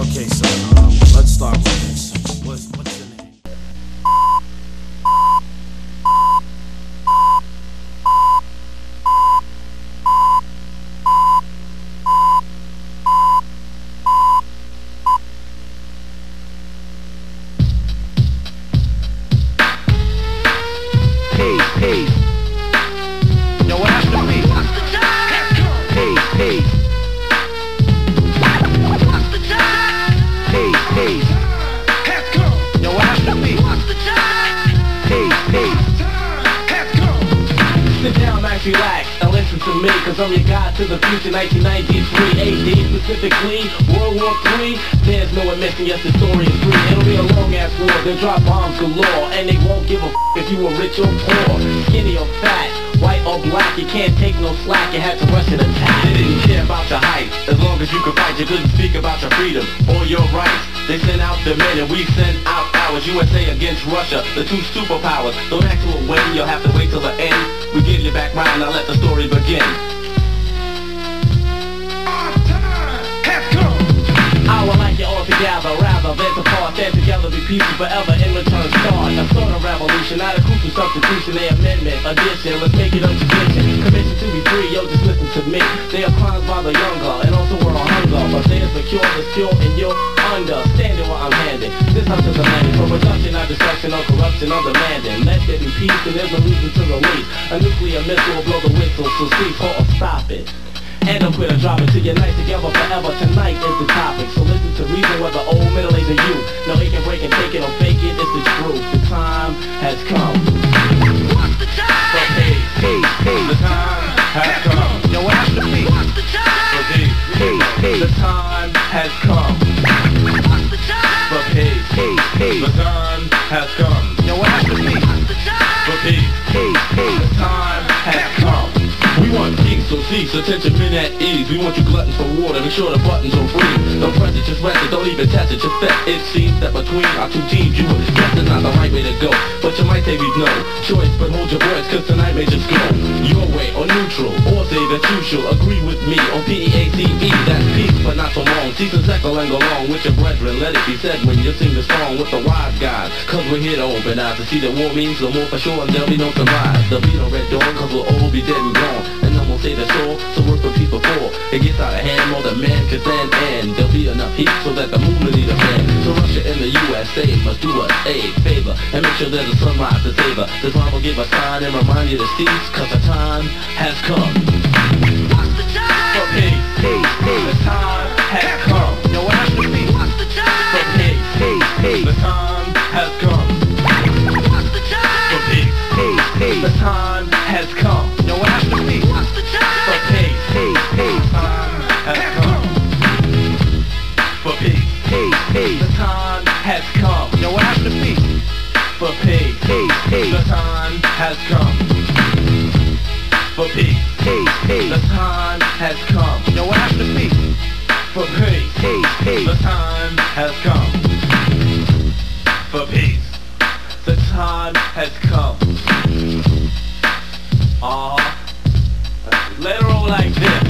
Okay, so let's start with this. What's your name? Hey, yo, what happened to me? Hey, yo, what happened to me? Hey, sit down, Max, relax, and listen to me, cause I'm your guide to the future, 1993 AD, specifically World War III. There's no admission, yes, the story is free. It'll be a long-ass war, they'll drop bombs galore, and they won't give a if you were rich or poor, skinny or fat, white or black. You can't take no slack, you had to rush an attack. They didn't care about your height, as long as you could fight. You couldn't speak about your freedom or your rights. They sent out the men and we sent out ours. USA against Russia, the two superpowers. Don't act to a win, you'll have to wait till the end. We give you back round, now let the story begin. Our time has come. I would like you all together, rather than to part. Stand together, be peaceful forever, in return start a sort of revolution, not a crucial substitution. A amendment, addition, let's make it a tradition. Commission to be free, yo, just listen to me. They are crimes by the younger, and also we're on hunger. But there's the cure, that's pure, and you're understanding what I'm handing. This house is a landing for reduction, not destruction or corruption or demanding. Let there be peace, and there's no reason to release a nuclear missile will blow the whistle, so cease or stop it. And I'm gonna drop it to unite together forever. Tonight is the topic, so listen to reason whether old, middle age, or youth. No, he can break and take it or fake it, it's the truth. The time has come. What's the time? For peace. The time has come. Yo, what happened to me? What's the time? For peace. The time has come. What's the time? For peace. The time has come. Yo, what happened to me? What's the time? For peace. The time has come. We want peace, so cease, attention, men at ease. We want you gluttons for water, make sure the buttons are free. Don't press it, just rest it, don't even test it, just bet. It seems that between our two teams you would guess it's not the right way to go, but you might say we know choice, but hold your words, cause tonight may just go your way, or neutral, or say that you should agree with me on P-E-A-C-E. That's peace, but not so long. Cease and second and go along with your brethren. Let it be said when you sing the song with the wise guys, cause we're here to open eyes to see that war means no more for sure, and there'll be no surprise. There'll be no red dawn, cause we'll all be dead and gone, and no one say that's all, so work for people for. It gets out of hand, more than man can stand, and there'll be enough heat so that the moon will need a fan. So Russia and the USA must do us a favor, and make sure there's a sunrise to savor. This line will give a sign and remind you to cease, cause the time has come. What's the time? For peace. The time has come. Yo, what happened to me? What's the time? For peace. The time has come. What's the time? For peace. The time has come. Yo, what happened to me? What's the time? For peace. The time has come. For peace. The time has come. Yo, what happened to me? For peace. The time has come. For peace. The time has come. Yo, what happened to me? For peace. The time has come. For peace. The time has come. Let it roll like this.